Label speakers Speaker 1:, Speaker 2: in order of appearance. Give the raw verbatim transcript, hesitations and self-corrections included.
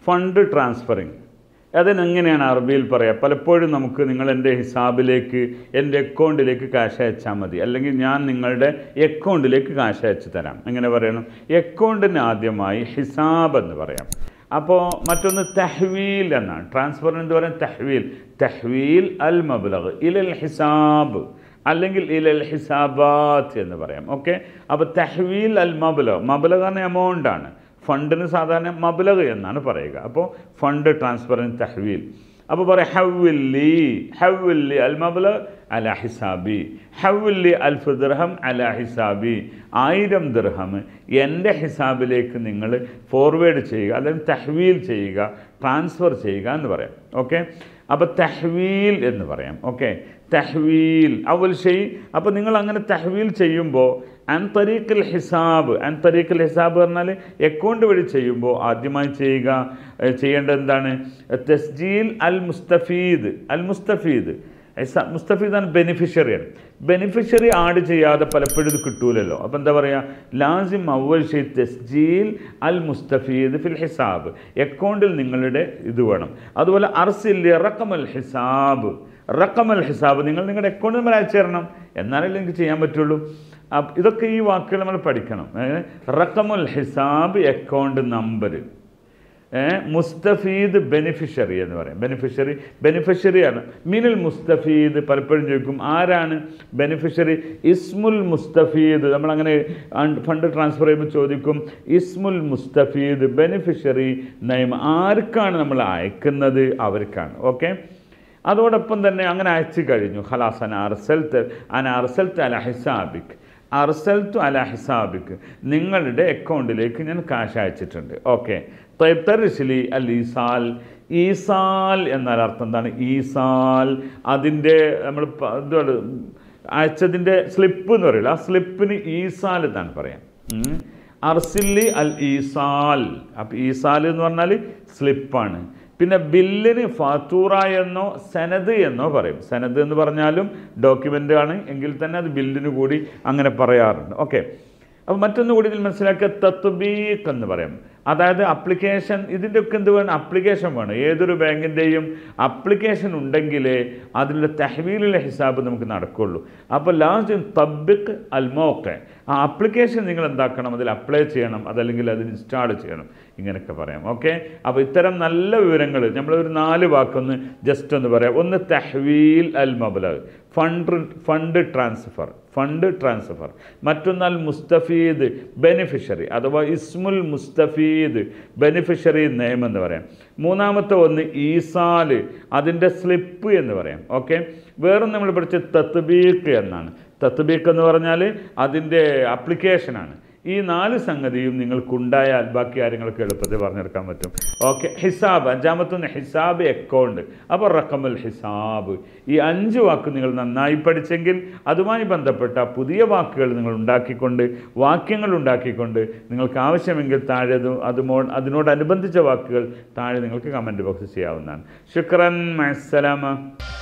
Speaker 1: Fund transferring. അതിനെങ്ങനെയാണ് അറബിയിൽ പറയുക? പലപ്പോഴും നമുക്ക് നിങ്ങൾ എൻ്റെ ഹിസാബിലേക്ക്, എൻ്റെ അക്കൗണ്ടിലേക്ക് കാശ് അയച്ചാൽ മതി, അല്ലെങ്കിൽ ഞാൻ നിങ്ങളുടെ അക്കൗണ്ടിലേക്ക് കാശ് അയച്ചു തരാം. എങ്ങനെ പറയണം? അക്കൗണ്ടിന് ആദ്യമായി ഹിസാബ് എന്ന് പറയാം. അപ്പോൾ മറ്റൊന്ന് തഹ്വീൽ എന്നാണ്. ട്രാൻസ്ഫറിന് എന്ത് പറയാം? തഹ്വീൽ. തഹ്വീൽ അൽ മബ്ലഗ് ഇലൽ ഹിസാബ്, അല്ലെങ്കിൽ ഇലൽ ഹിസാബാത്ത് എന്ന് പറയാം. ഓക്കെ, അപ്പോൾ തഹ്വീൽ അൽ മബ്ലഗ്, മബ്ലഗ് എന്ന എമൗണ്ടാണ്. ഫണ്ടിന് സാധാരണ മബ്ലഗ് എന്നാണ് പറയുക. അപ്പോൾ ഫണ്ട് ട്രാൻസ്ഫറിന് തഹ്വീൽ. അപ്പോൾ പറയാം ഹവ്വില്ലി, ഹവ്വില്ലി അൽ മബ്ലഗ് അല ഹിസാബി, ഹവ്വില്ലി അൽഫ് ദിർഹം അല ഹിസാബി, ആയിരം ദിർഹം എൻ്റെ ഹിസാബിലേക്ക് നിങ്ങൾ ഫോർവേഡ് ചെയ്യുക, അല്ലെങ്കിൽ തഹ്വീൽ ചെയ്യുക, ട്രാൻസ്ഫർ ചെയ്യുക എന്ന് പറയാം. ഓക്കെ, അപ്പോൾ തഹ്വീൽ എന്ന് പറയാം. ഓക്കെ, തഹ്വീൽ അവൽ ഷെയ്. അപ്പോൾ നിങ്ങൾ അങ്ങനെ തഹ്വീൽ ചെയ്യുമ്പോൾ അൻ തരീഖിൽ ഹിസാബ്, അൻ തരീഖിൽ ഹിസാബ് പറഞ്ഞാൽ അക്കൗണ്ട് വഴി ചെയ്യുമ്പോൾ ആദ്യമായി ചെയ്യുക ചെയ്യേണ്ടത് എന്താണ്? തസ്ജീൽ അൽ മുസ്തഫീദ്. അൽ മുസ്തഫീദ് മുസ്തഫീദാണ് ബെനിഫിഷ്യറിയാണ്. ബെനിഫിഷ്യറി ആഡ് ചെയ്യാതെ പലപ്പോഴും ഇത് കിട്ടൂലല്ലോ. അപ്പോൾ എന്താ പറയുക? ലാസിം അവൽ ഷെയ് തസ്ജീൽ അൽ മുസ്തഫീദ് ഫിൽ ഹിസാബ്, അക്കൗണ്ടിൽ നിങ്ങളുടെ ഇത് വേണം. അതുപോലെ അർസിൽ റഖമൽ ഹിസാബ്, റഖമൽ ഹിസാബ് നിങ്ങൾ നിങ്ങളുടെ അക്കൗണ്ട് നമ്പർ അയച്ചു തരണം, എന്നാലല്ലേ എനിക്ക് ചെയ്യാൻ പറ്റുള്ളൂ. ഇതൊക്കെ ഈ വാക്കുകൾ നമ്മൾ പഠിക്കണം. റഖമുൽ ഹിസാബ് അക്കൗണ്ട് നമ്പർ, മുസ്തഫീദ് ബെനിഫിഷ്യറി എന്ന് പറയും. ബെനിഫിഷ്യറി ബെനിഫിഷ്യറിയാണ്. മിനിൽ മുസ്തഫീദ് പലപ്പോഴും ചോദിക്കും ആരാണ് ബെനിഫിഷ്യറി? ഇസ്മുൽ മുസ്തഫീദ്. നമ്മളങ്ങനെ ഫണ്ട് ട്രാൻസ്ഫർ ചെയ്യുമ്പോൾ ചോദിക്കും ഇസ്മുൽ മുസ്തഫീദ്, ബെനിഫിഷ്യറി നെയിം. ആർക്കാണ് നമ്മൾ അയക്കുന്നത്? അവർക്കാണ്. ഓക്കെ, അതോടൊപ്പം തന്നെ അങ്ങനെ അയച്ചു കഴിഞ്ഞു. ഖലാസ് അന അർസൽത്ത് അന അർസൽത്ത് അല ഹിസാബിക്, അർസൽത്തു അല ഹിസാബിക്, നിങ്ങളുടെ അക്കൗണ്ടിലേക്ക് ഞാൻ കാശ് അയച്ചിട്ടുണ്ട്. ഓക്കെ, തർസിലി അൽ ഈസാൽ. ഈസാൽ എന്നാൽ അർത്ഥം എന്താണ്? ഈസാൽ അതിൻ്റെ നമ്മൾ എന്താണ് അയച്ചതിൻ്റെ സ്ലിപ്പ് എന്ന് പറയില്ല, ആ സ്ലിപ്പിന് ഈസാൽ എന്നാണ് പറയാം. അർസിലി അൽ ഈസാൽ. അപ്പോൾ ഈസാൽ എന്ന് പറഞ്ഞാൽ സ്ലിപ്പാണ്. പിന്നെ ബില്ലിന് ഫാത്തൂറ എന്നോ സനദ് എന്നോ പറയും. സനദ് എന്ന് പറഞ്ഞാലും ഡോക്യുമെൻ്റ് ആണ്, എങ്കിൽ തന്നെ അത് ബില്ലിന് കൂടി അങ്ങനെ പറയാറുണ്ട്. ഓക്കെ, അപ്പോൾ മറ്റൊന്ന് കൂടി ഇതിൽ മനസ്സിലാക്കുക, തത്ബീഖ് എന്ന് പറയും. അതായത് അപ്ലിക്കേഷൻ. ഇതിൻ്റെ ഒക്കെ എന്ത് വേണം? അപ്ലിക്കേഷൻ വേണം. ഏതൊരു ബാങ്കിൻ്റെയും അപ്ലിക്കേഷൻ ഉണ്ടെങ്കിലേ അതിലുള്ള തഹ്വീലുള്ള ഹിസാബ് നമുക്ക് നടക്കുകയുള്ളൂ. അപ്പോൾ ലാസിം തബ്ബിഖ് അൽ മൗഖി, ആ അപ്ലിക്കേഷൻ നിങ്ങൾ എന്താക്കണം? അതിൽ അപ്ലൈ ചെയ്യണം, അതല്ലെങ്കിൽ അതിൽ ഇൻസ്റ്റാൾ ചെയ്യണം, ഇങ്ങനെയൊക്കെ പറയാം. ഓക്കെ, അപ്പോൾ ഇത്തരം നല്ല വിവരങ്ങൾ നമ്മളൊരു നാല് വാക്കൊന്ന് ജസ്റ്റ് ഒന്ന് പറയാം. ഒന്ന് തഹ്വീൽ അൽ മബ്ലഗ്, fund fund transfer, fund transfer. മറ്റൊന്ന് അൽ മുസ്തഫീദ് ബെനിഫിഷ്യറി, അഥവാ ഇസ്മുൽ മുസ്തഫീദ് ബെനിഫിഷ്യറി നെയിം എന്ന് പറയാം. മൂന്നാമത്തെ ഒന്ന് ഈസാൽ, അതിൻ്റെ സ്ലിപ്പ് എന്ന് പറയാം. ഓക്കെ, വേറൊന്ന് നമ്മൾ പഠിച്ച തത്ബീഖ് എന്നാണ്. തത്ബീഖ് എന്ന് പറഞ്ഞാൽ അതിൻ്റെ അപ്ലിക്കേഷനാണ്. ഈ നാല് സംഗതിയും നിങ്ങൾക്കുണ്ടായാൽ ബാക്കി കാര്യങ്ങളൊക്കെ എളുപ്പത്തിൽ പറഞ്ഞെടുക്കാൻ പറ്റും. ഓക്കെ, ഹിസാബ് അഞ്ചാമത്തൊന്ന് ഹിസാബ് അക്കൗണ്ട്. അപ്പോൾ റഖമുൽ ഹിസാബ്. ഈ അഞ്ച് വാക്ക് നിങ്ങൾ നന്നായി പഠിച്ചെങ്കിൽ അതുമായി ബന്ധപ്പെട്ട പുതിയ വാക്കുകൾ നിങ്ങൾ ഉണ്ടാക്കിക്കൊണ്ട്, വാക്യങ്ങൾ ഉണ്ടാക്കിക്കൊണ്ട് നിങ്ങൾക്ക് ആവശ്യമെങ്കിൽ താഴെ അതുമോ അതിനോടനുബന്ധിച്ച വാക്കുകൾ താഴെ നിങ്ങൾക്ക് കമൻറ്റ് ബോക്സിൽ ചെയ്യാവുന്നതാണ്. ശുക്രൻ, മഅസ്സലാമ.